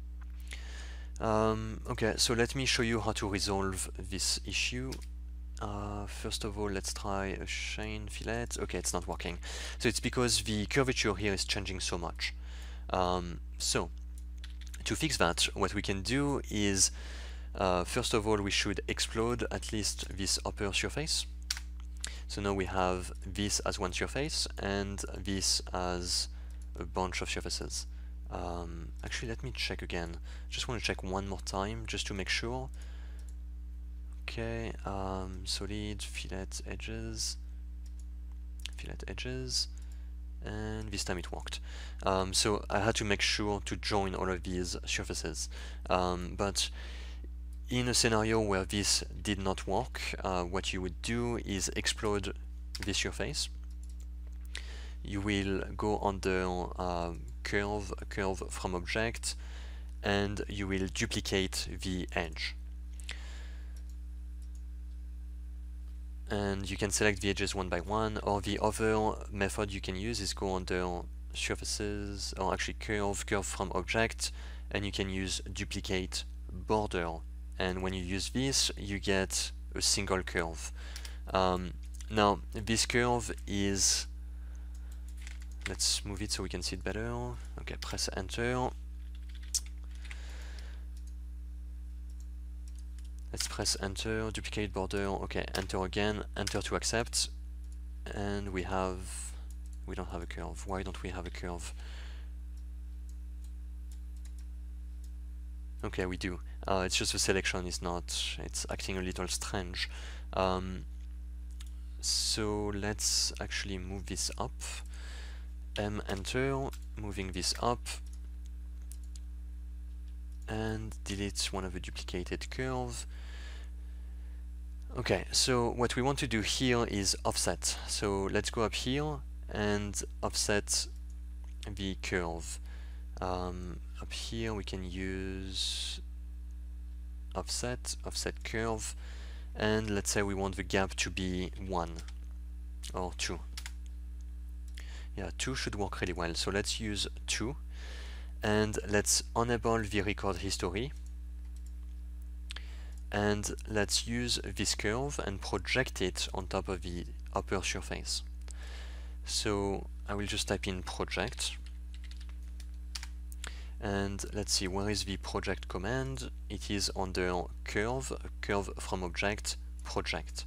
A: Um, okay, so let me show you how to resolve this issue. Uh, first of all, let's try a chain fillet. Okay, it's not working. So it's because the curvature here is changing so much. Um, so, to fix that, what we can do is, uh, first of all, we should explode at least this upper surface. So now we have this as one surface and this as a bunch of surfaces. Um, actually, let me check again. Just want to check one more time just to make sure. Okay, um, solid, fillet edges, fillet edges, and this time it worked. Um, so I had to make sure to join all of these surfaces. Um, but in a scenario where this did not work, uh, what you would do is explode this surface. You will go under uh, curve, curve from object, and you will duplicate the edge. And you can select the edges one by one, or the other method you can use is go under surfaces, or actually curve, curve from object, and you can use duplicate border. And when you use this, you get a single curve. Um, now, this curve is, let's move it so we can see it better. Okay, press enter. Let's press enter, duplicate border, okay, enter again, enter to accept, and we have, we don't have a curve. Why don't we have a curve? Okay, we do. Uh, it's just the selection is not, it's acting a little strange. Um, so let's actually move this up. M enter, moving this up, and delete one of the duplicated curve. Okay, so what we want to do here is offset. So let's go up here and offset the curve. Um, up here we can use offset, offset curve, and let's say we want the gap to be one or two. Yeah, two should work really well. So let's use two, and let's enable the record history, and let's use this curve and project it on top of the upper surface. So I will just type in project, and let's see, where is the project command? It is under curve, curve from object, project.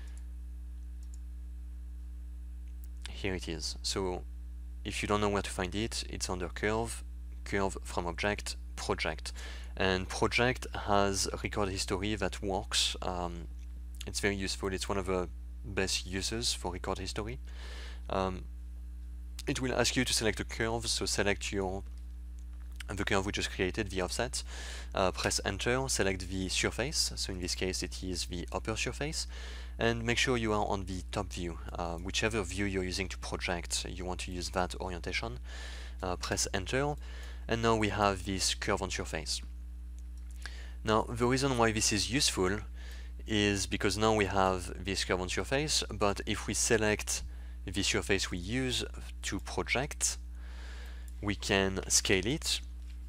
A: Here it is. So if you don't know where to find it, it's under curve, curve from object, project. And project has record history that works. Um, it's very useful. It's one of the best uses for record history. Um, it will ask you to select a curve, so select your the curve we just created, the offset, uh, press enter, select the surface, so in this case it is the upper surface, and make sure you are on the top view. Uh, whichever view you're using to project, you want to use that orientation. Uh, press enter, and now we have this curve on surface. Now the reason why this is useful is because now we have this curve on surface, but if we select the surface we use to project, we can scale it.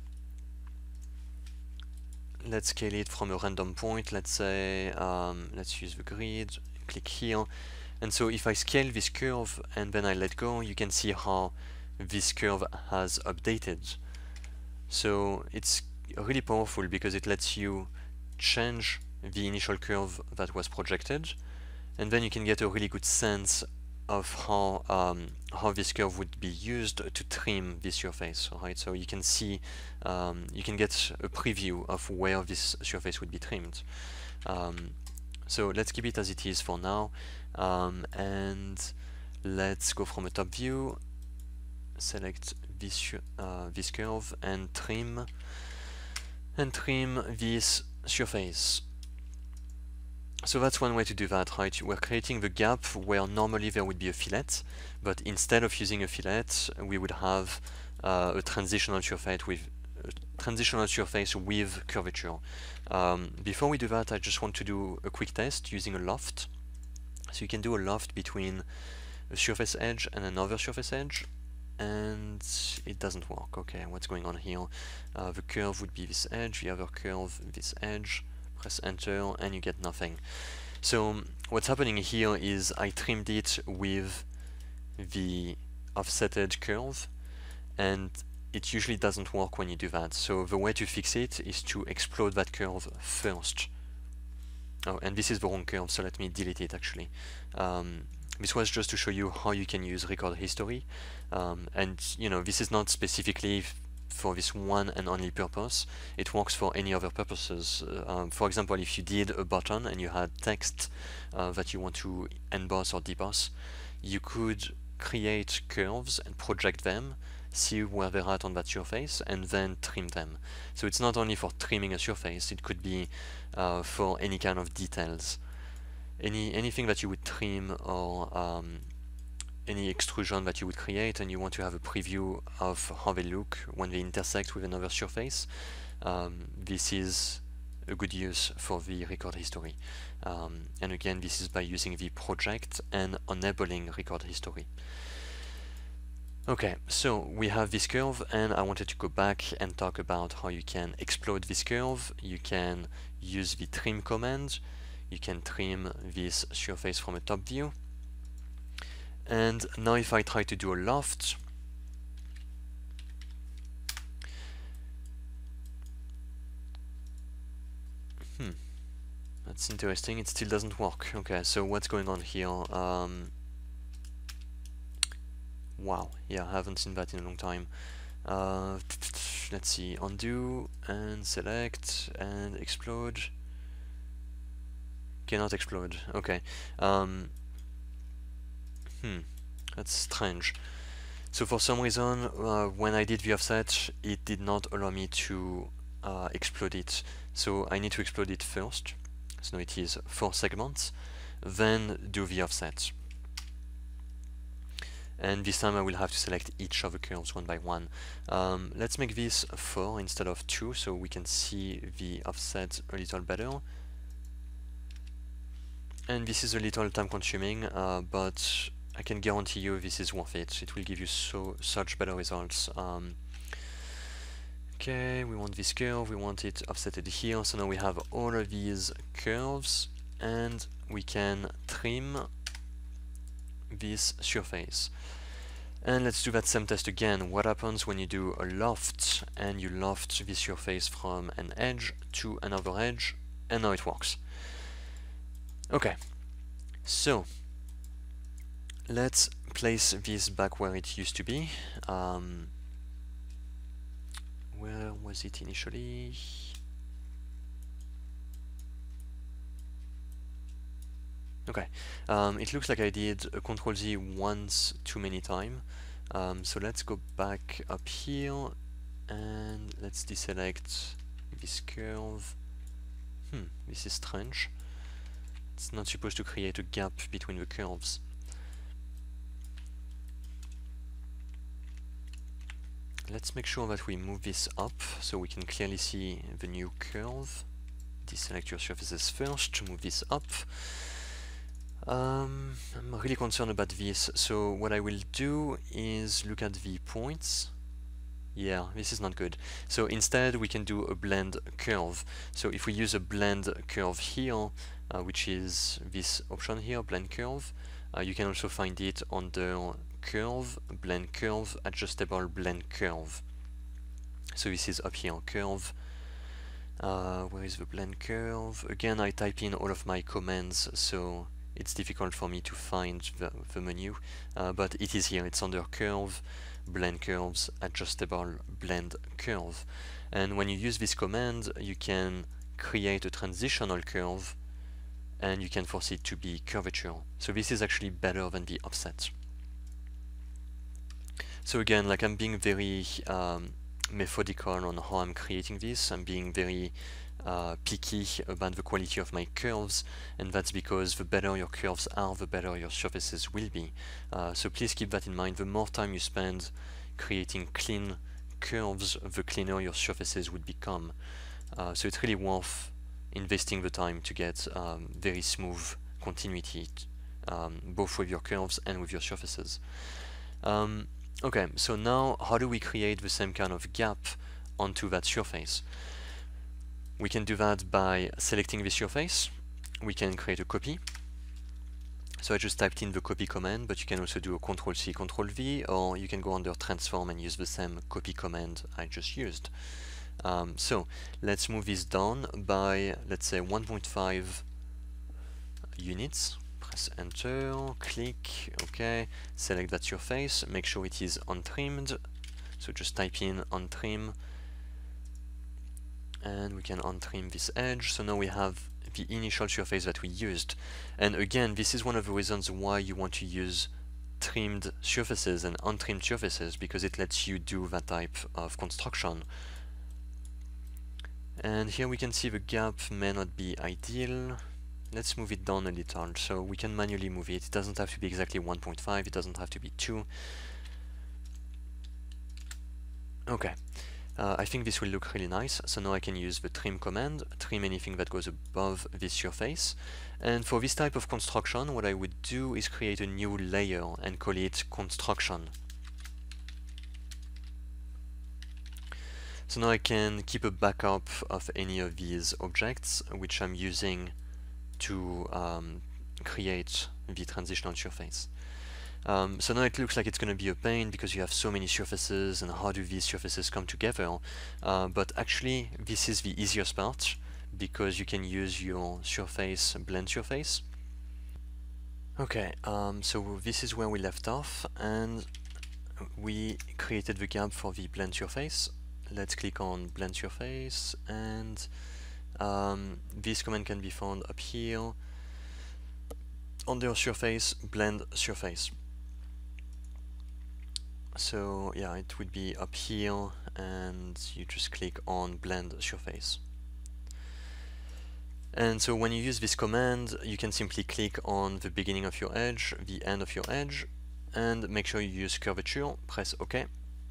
A: Let's scale it from a random point. Let's say, um, let's use the grid, click here. And so if I scale this curve and then I let go, you can see how this curve has updated. So it's really powerful because it lets you change the initial curve that was projected, and then you can get a really good sense of how um, how this curve would be used to trim this surface, right? So you can see, um, you can get a preview of where this surface would be trimmed. Um, so let's keep it as it is for now, um, and let's go from a top view, select this uh, this curve and trim and trim this surface. So that's one way to do that, right? We're creating the gap where normally there would be a fillet, but instead of using a fillet, we would have uh, a transitional surface with a transitional surface with curvature. Um, before we do that, I just want to do a quick test using a loft. So you can do a loft between a surface edge and another surface edge, and it doesn't work. Okay, what's going on here? Uh, the curve would be this edge, the other curve this edge. Press enter and you get nothing. So what's happening here is I trimmed it with the offsetted curve, and it usually doesn't work when you do that. So the way to fix it is to explode that curve first. Oh, and this is the wrong curve, so let me delete it actually. Um, this was just to show you how you can use record history, um, and you know, this is not specifically for this one and only purpose. It works for any other purposes. Uh, um, for example, if you did a button and you had text uh, that you want to emboss or deboss, you could create curves and project them, see where they're at on that surface, and then trim them. So it's not only for trimming a surface, it could be uh, for any kind of details. Any anything that you would trim, or um, any extrusion that you would create, and you want to have a preview of how they look when they intersect with another surface, um, this is a good use for the record history. Um, and again, this is by using the project and enabling record history. Okay, so we have this curve, and I wanted to go back and talk about how you can explode this curve. You can use the trim command. You can trim this surface from a top view. And now if I try to do a loft, hmm, that's interesting, it still doesn't work. Okay, so what's going on here? Um, wow, yeah, I haven't seen that in a long time. Uh, let's see, undo and select and explode. Cannot explode. Okay. Um, hmm, that's strange. So for some reason, uh, when I did the offset, it did not allow me to uh, explode it. So I need to explode it first. So now it is four segments, then do the offset. And this time I will have to select each of the curves one by one. Um, let's make this four instead of two so we can see the offset a little better. And this is a little time consuming, uh, but I can guarantee you this is worth it. It will give you so such better results. Um, okay, we want this curve, we want it offsetted here, so now we have all of these curves and we can trim this surface. And let's do that same test again. What happens when you do a loft and you loft this surface from an edge to another edge, and now it works. Okay, so let's place this back where it used to be. Um, where was it initially? Okay, um, it looks like I did a control Z once too many times. Um, so let's go back up here and let's deselect this curve. Hmm, this is strange. It's not supposed to create a gap between the curves. Let's make sure that we move this up so we can clearly see the new curve. Deselect your surfaces first to move this up. Um, I'm really concerned about this, so what I will do is look at the points. Yeah, this is not good. So instead we can do a blend curve. So if we use a blend curve here, uh, which is this option here, blend curve, uh, you can also find it under curve, blend curve, adjustable blend curve. So this is up here, curve. Uh, where is the blend curve? Again, I type in all of my commands, so it's difficult for me to find the, the menu, uh, but it is here. It's under curve, blend curves, adjustable blend curve. And when you use this command, you can create a transitional curve and you can force it to be curvature. So this is actually better than the offset. So again, like I'm being very um, methodical on how I'm creating this. I'm being very uh, picky about the quality of my curves, and that's because the better your curves are, the better your surfaces will be. Uh, so please keep that in mind. The more time you spend creating clean curves, the cleaner your surfaces would become. Uh, so it's really worth investing the time to get um, very smooth continuity, um, both with your curves and with your surfaces. Um, okay, so now how do we create the same kind of gap onto that surface? We can do that by selecting this surface. We can create a copy. So I just typed in the copy command, but you can also do a control C, control V, or you can go under transform and use the same copy command I just used. Um, so let's move this down by, let's say, one point five units. Press enter, click, OK, select that surface, make sure it is untrimmed. So just type in untrim, and we can untrim this edge. So now we have the initial surface that we used. And again, this is one of the reasons why you want to use trimmed surfaces and untrimmed surfaces, because it lets you do that type of construction. And here we can see the gap may not be ideal. Let's move it down a little, so we can manually move it. It doesn't have to be exactly one point five, it doesn't have to be two. Okay. Uh, I think this will look really nice, so now I can use the trim command, trim anything that goes above this surface. And for this type of construction, what I would do is create a new layer and call it construction. So now I can keep a backup of any of these objects which I'm using to um, create the transitional surface. Um, so now it looks like it's going to be a pain because you have so many surfaces and how do these surfaces come together, uh, but actually this is the easiest part because you can use your surface blend surface. Okay, um, so this is where we left off and we created the gap for the blend surface. let's click on blend surface, and um, this command can be found up here under surface, blend surface. So yeah, it would be up here, and you just click on blend surface. And so when you use this command, you can simply click on the beginning of your edge, the end of your edge, and make sure you use curvature, press OK.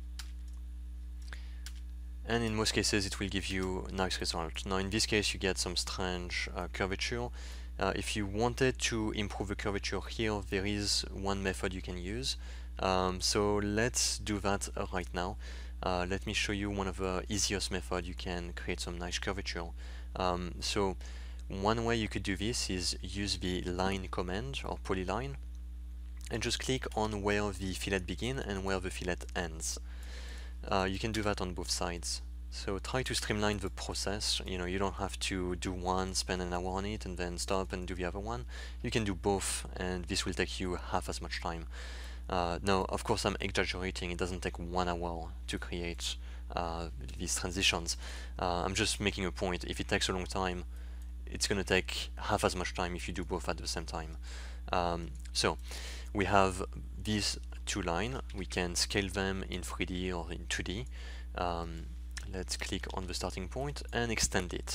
A: And in most cases it will give you a nice result. Now in this case you get some strange uh, curvature. Uh, if you wanted to improve the curvature here, there is one method you can use. Um, so let's do that uh, right now. Uh, let me show you one of the easiest methods you can create some nice curvature. Um, so one way you could do this is use the line command or polyline and just click on where the fillet begins and where the fillet ends. Uh, you can do that on both sides. So try to streamline the process. You know, you don't have to do one, spend an hour on it, and then stop and do the other one. You can do both, and this will take you half as much time. Uh, now, of course, I'm exaggerating. It doesn't take one hour to create uh, these transitions. Uh, I'm just making a point. If it takes a long time, it's going to take half as much time if you do both at the same time. Um, so we have these two lines. We can scale them in three D or in two D. Um, let's click on the starting point and extend it.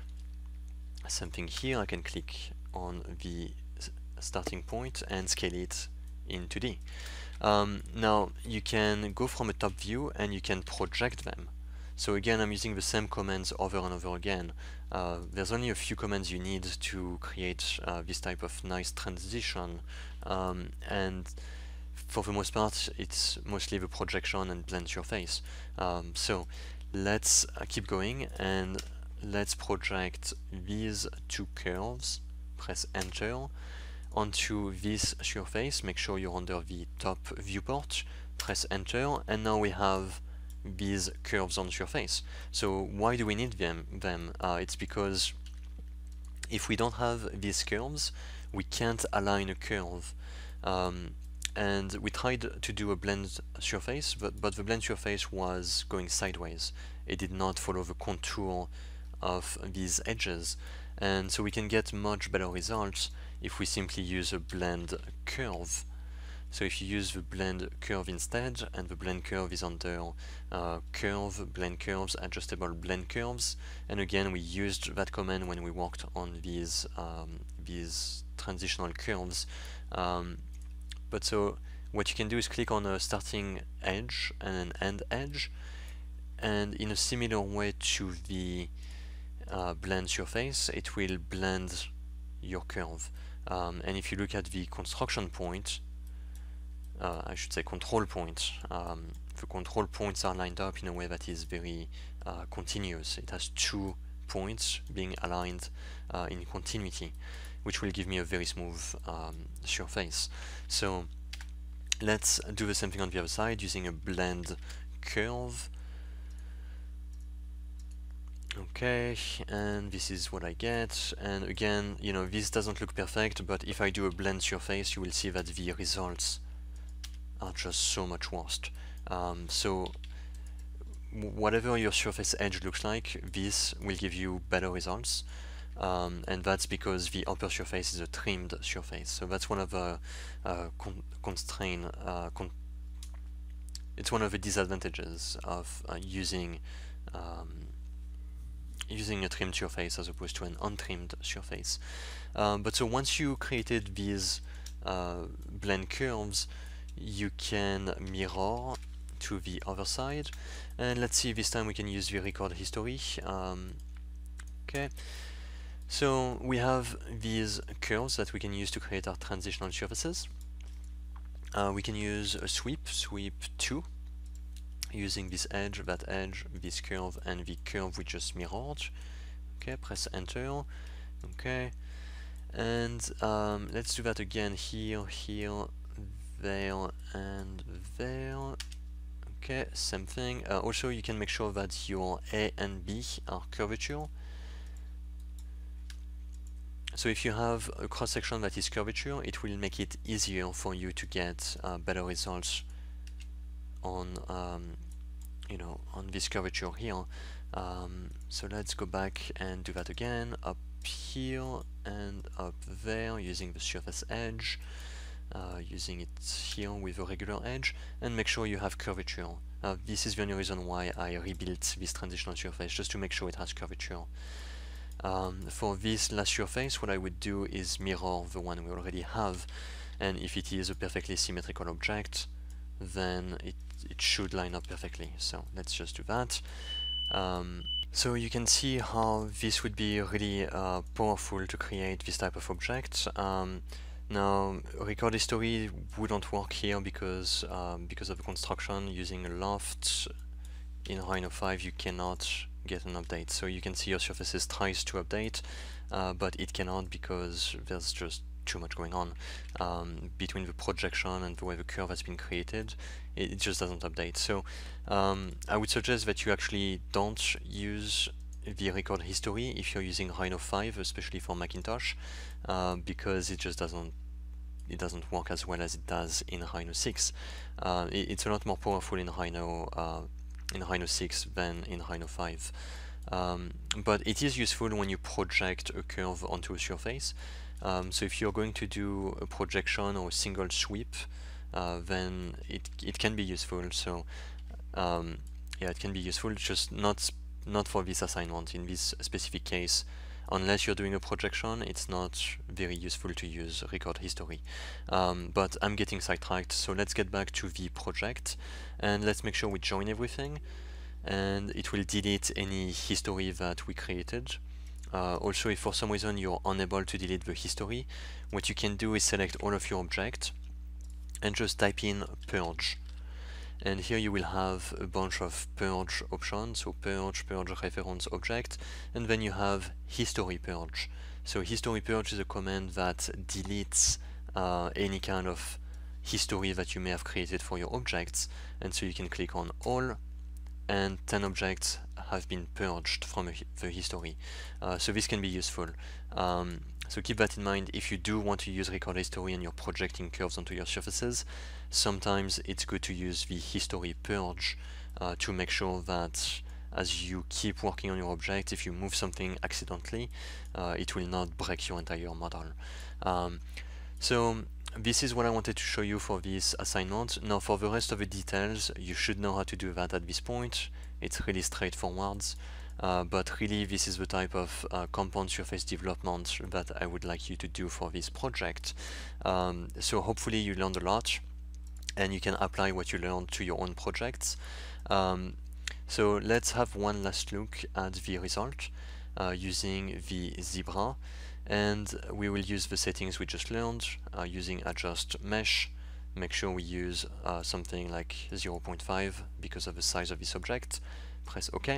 A: Same thing here. I can click on the starting point and scale it in two D. Um, now you can go from a top view and you can project them. So again, I'm using the same commands over and over again. Uh, there's only a few commands you need to create uh, this type of nice transition, um, and for the most part it's mostly the projection and blend surface. Um, so let's uh, keep going and let's project these two curves, press enter, onto this surface. Make sure you're under the top viewport, press enter, and now we have these curves on the surface. So why do we need them? them? Uh, it's because if we don't have these curves, we can't align a curve. Um, and we tried to do a blend surface, but, but the blend surface was going sideways. It did not follow the contour of these edges. And so we can get much better results if we simply use a blend curve. So if you use the blend curve instead, and the blend curve is under uh, curve, blend curves, adjustable blend curves, and again we used that command when we worked on these um, these transitional curves. Um, but so what you can do is click on a starting edge and an end edge, and in a similar way to the uh, blend surface, it will blend your curve. Um, and if you look at the construction point, Uh, I should say control point. Um, the control points are lined up in a way that is very uh, continuous. It has two points being aligned uh, in continuity, which will give me a very smooth um, surface. So let's do the same thing on the other side using a blend curve. Okay, and this is what I get. And again, you know, this doesn't look perfect, but if I do a blend surface, you will see that the results are just so much worse. Um, so whatever your surface edge looks like, this will give you better results, um, and that's because the upper surface is a trimmed surface. So that's one of the uh, con constraint. Uh, con it's one of the disadvantages of uh, using um, using a trimmed surface as opposed to an untrimmed surface. Um, but so once you created these uh, blend curves, you can mirror to the other side, and let's see, this time we can use the record history. Um, okay, so we have these curves that we can use to create our transitional surfaces. Uh, we can use a sweep, sweep two, using this edge, that edge, this curve, and the curve we just mirrored. Okay, press enter. Okay, and um, let's do that again here, here, there, and there. Okay, same thing. Uh, also, you can make sure that your A and B are curvature. So if you have a cross-section that is curvature, it will make it easier for you to get uh, better results on um, you know, on this curvature here. Um, so let's go back and do that again, up here and up there using the surface edge, uh, using it here with a regular edge, and make sure you have curvature. Uh, this is the only reason why I rebuilt this transitional surface, just to make sure it has curvature. Um, for this last surface, what I would do is mirror the one we already have, and if it is a perfectly symmetrical object, then it, it should line up perfectly. So let's just do that. Um, so you can see how this would be really uh, powerful to create this type of object. Um, now, record history wouldn't work here because um, because of the construction. Using a loft in Rhino five, you cannot get an update. So you can see your surfaces tries to update, uh, but it cannot because there's just too much going on um, between the projection and the way the curve has been created. It, it just doesn't update. So um, I would suggest that you actually don't use the record history if you're using Rhino five, especially for Macintosh, uh, because it just doesn't it doesn't work as well as it does in Rhino six. Uh, it, it's a lot more powerful in Rhino uh, in Rhino six than in Rhino five. Um, but it is useful when you project a curve onto a surface. Um, so if you're going to do a projection or a single sweep, uh, then it, it can be useful. So um, yeah, it can be useful, just not not for this assignment. In this specific case, unless you're doing a projection, it's not very useful to use record history. Um, but I'm getting sidetracked, so let's get back to the project and let's make sure we join everything, and it will delete any history that we created. Uh, also, if for some reason you're unable to delete the history, what you can do is select all of your objects and just type in purge. And here you will have a bunch of purge options, so purge, purge reference object, and then you have history purge. So history purge is a command that deletes uh, any kind of history that you may have created for your objects, and so you can click on all, and ten objects have been purged from the history. Uh, so this can be useful. Um, so keep that in mind if you do want to use record history and you're projecting curves onto your surfaces. Sometimes it's good to use the history purge uh, to make sure that as you keep working on your object, if you move something accidentally, uh, it will not break your entire model. Um, so this is what I wanted to show you for this assignment. Now for the rest of the details, you should know how to do that at this point. It's really straightforward, uh, but really this is the type of uh, compound surface development that I would like you to do for this project. Um, so hopefully you learned a lot and you can apply what you learned to your own projects. Um, so let's have one last look at the result uh, using the zebra. And we will use the settings we just learned uh, using adjust mesh. Make sure we use uh, something like zero point five because of the size of this object. Press OK.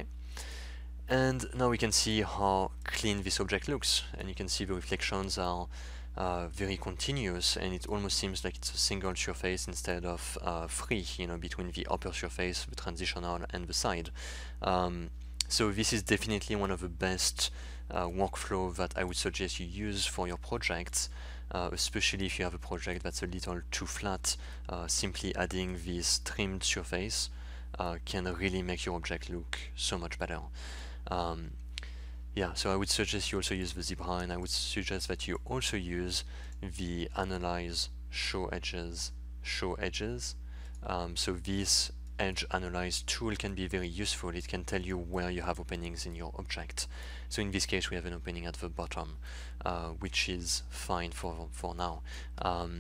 A: And now we can see how clean this object looks. And you can see the reflections are uh, very continuous, and it almost seems like it's a single surface instead of uh, three, you know, between the upper surface, the transitional, and the side. Um, so this is definitely one of the best Uh, workflow that I would suggest you use for your projects, uh, especially if you have a project that's a little too flat. Uh, simply adding this trimmed surface uh, can really make your object look so much better. Um, yeah, so I would suggest you also use the zebra, and I would suggest that you also use the analyze show edges show edges. Um, so this edge analyze tool can be very useful. It can tell you where you have openings in your object. So in this case we have an opening at the bottom, uh, which is fine for, for now. Um,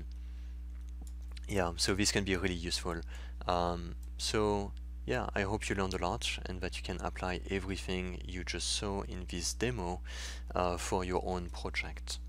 A: yeah, so this can be really useful. Um, so yeah, I hope you learned a lot and that you can apply everything you just saw in this demo uh, for your own project.